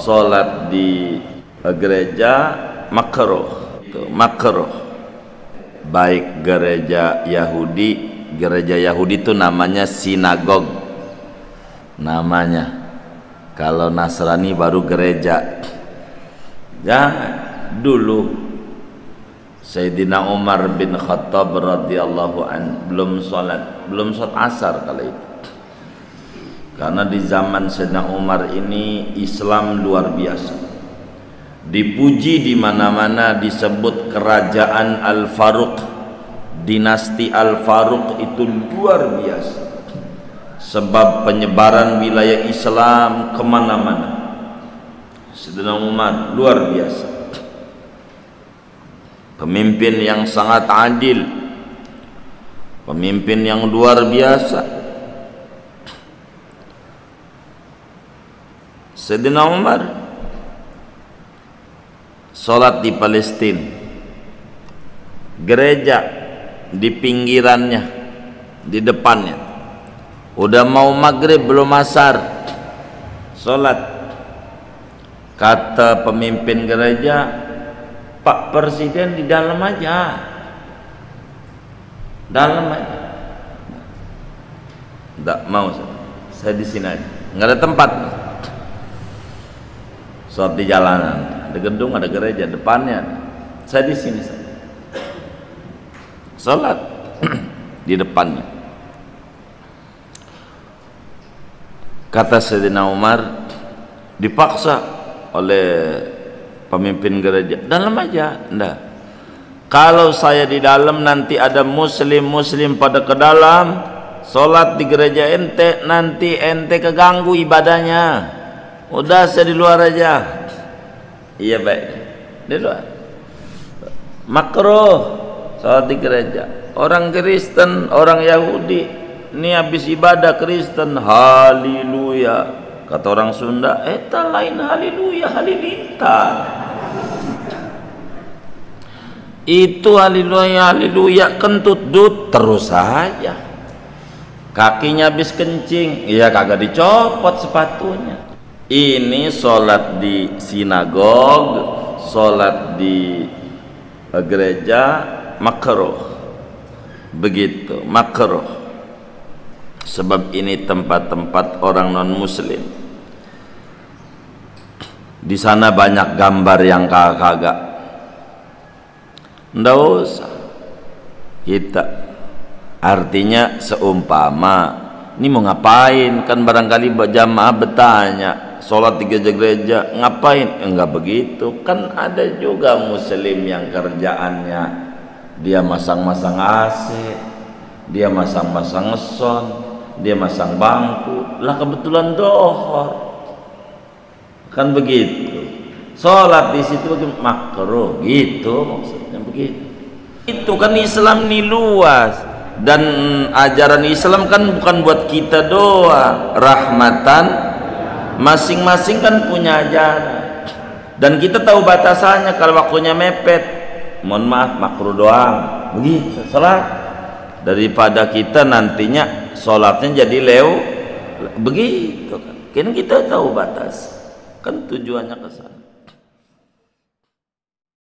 sholat di gereja makruh. Makruh. Baik gereja Yahudi itu namanya sinagog namanya. Kalau Nasrani baru gereja. Jangan. Dulu Sayyidina Umar bin Khattab radhiyallahu an belum sholat asar kala itu. Karena di zaman Sayyidina Umar ini Islam luar biasa, dipuji di mana-mana, disebut kerajaan Al-Faruq, dinasti Al-Faruq itu luar biasa, sebab penyebaran wilayah Islam kemana-mana. Sayyidina Umar luar biasa, pemimpin yang sangat adil, pemimpin yang luar biasa. Sayyidina Umar sholat di Palestina, gereja di pinggirannya, di depannya. Udah mau maghrib belum asar, sholat. Kata pemimpin gereja, Pak Presiden di dalam aja, dalam aja. Tidak mau, saya di sini aja, nggak ada tempat. Sholat di jalanan, ada gedung, ada gereja depannya, saya di sini saja. Sholat di depannya. Kata Sayyidina Umar, dipaksa oleh pemimpin gereja, dalam aja. Enggak. Kalau saya di dalam nanti ada muslim pada ke dalam, sholat di gereja ente, nanti ente keganggu ibadahnya. Udah saya di luar aja. Iya baik, di luar. Makruh sholat di gereja. Orang Kristen, orang Yahudi ini habis ibadah Kristen, haleluya. Kata orang Sunda, eta lain haleluya, halilintar. Itu haleluya kentut dut terus saja. Kakinya habis kencing, iya kagak dicopot sepatunya. Ini sholat di sinagog, sholat di gereja makruh. Begitu, makruh. Sebab ini tempat-tempat orang non muslim. Di sana banyak gambar yang kagak. Nggak usah kita. Artinya seumpama ini mau ngapain, kan barangkali jamaah bertanya, sholat di gereja-gereja ngapain? Enggak begitu, kan ada juga muslim yang kerjaannya dia masang-masang AC, dia masang-masang ngeson, dia masang bangku, lah kebetulan dohor, kan begitu. Sholat di situ makruh, gitu maksudnya begitu. Itu kan Islam ini luas. Dan ajaran Islam kan bukan buat kita doang, rahmatan, masing-masing kan punya ajaran. Dan kita tahu batasannya, kalau waktunya mepet, mohon maaf, makruh doang. Begitu sholat. Daripada kita nantinya sholatnya jadi begitu kan. Kan kita tahu batas, kan tujuannya ke sana.